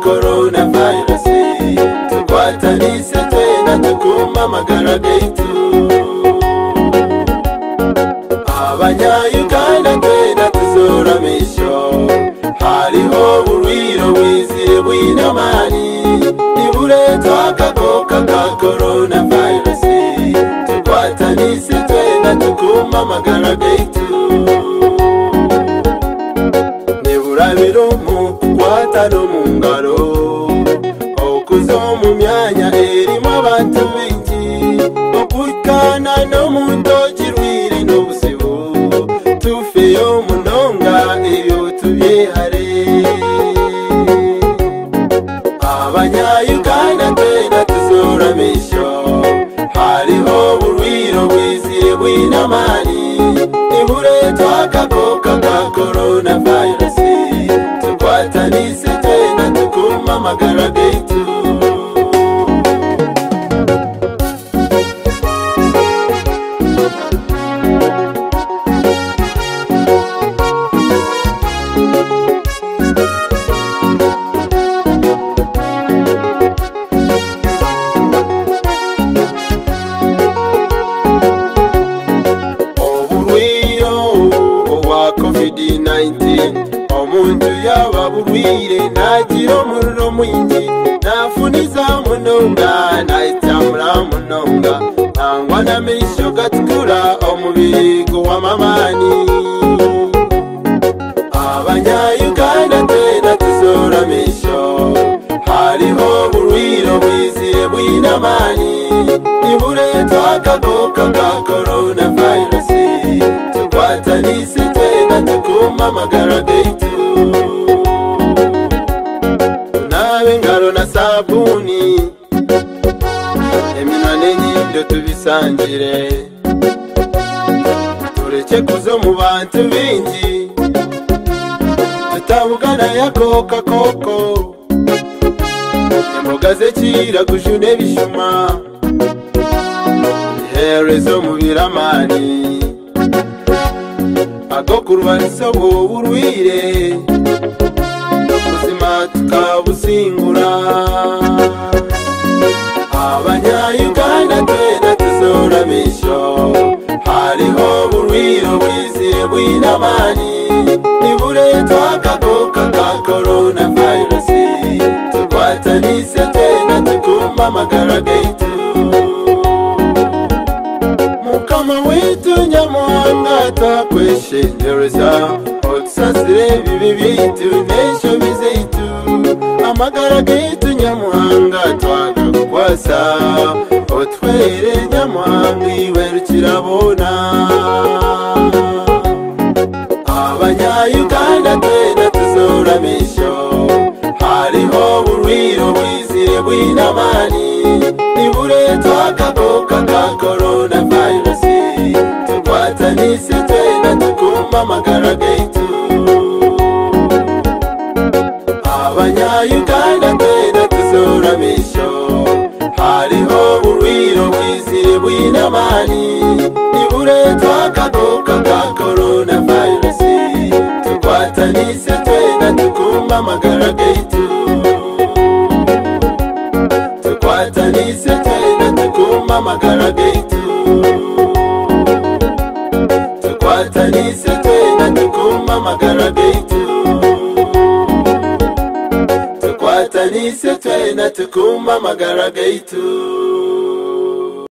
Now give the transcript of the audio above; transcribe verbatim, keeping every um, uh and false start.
coronavirus tukwatanise twena tukumamagara gaitu abanya-Uganda twena tuzoramisho hariho burwiro bwizire bw'inamani niburetwa akagoka ka coronavirus tukwatanise twena tukumamagara gaitu niburabiro mu kukwata no mu ngaro okuzo mu myanya erimo abantu benshi okukana no mu ntoki rwiri n'obuzibu tufeyo munonga iyo tubyehare abanya-Uganda twena tuzoramisho hariho burwiro bwizire bw'inamani niburetwa akagoka ka coronavirus tukwatanise twena tukumamagara gaitu covid nineteen omuntu yaba burwire nagira omuriro mwingi nafuniza munonga nayitamura munonga nangwa n'amaisho gatukura omubiri gw'amamani abanya-Uganda twena tuzoramisho hariho burwiro bwizire bw'inamani niburetwa akagoka ka coronavirus tukwatanise twena tukumamagara gaitu tunabe engaro na sabuni eminwa n'enyindo tubisangire tureke kuzo mu bantu bingi tutabugana yakoka koko emboga z'ekiraguju n'ebishuma iherezo mu biramani agokurwanisa obwo burwire ubuzima tukabusingura abanya-Uganda twena tuzoramisho hariho burwiro bwizire bw'inamani niburetwa akagoka ka coronavirus tukwatanise twena tukumamagara gaitu mukama witu nyamuhanga twakweshengereza otusasire ebibi byaitu n'enshobi zaitu amagara gaitu nyamuhanga twagakukwasa otwere nyamuhanga iwe rukirabona abanya-Uganda twena tuzoramisho hariho burwiro bwizire bw'inamani niburetwa akagoka ka coronavirus tukwatanise twena tukumamagara gaitu abanya-Uganda twena tuzoramisho hariho burwiro bwizire bw'inamani niburetwa akagoka ka coronavirus tukwatanise twena tukumamagara gaitu tukwatanise twena tukumamagara gaitu tukwatanise twena tukumamagara gaitu tukwatanise twena tukumamagara gaitu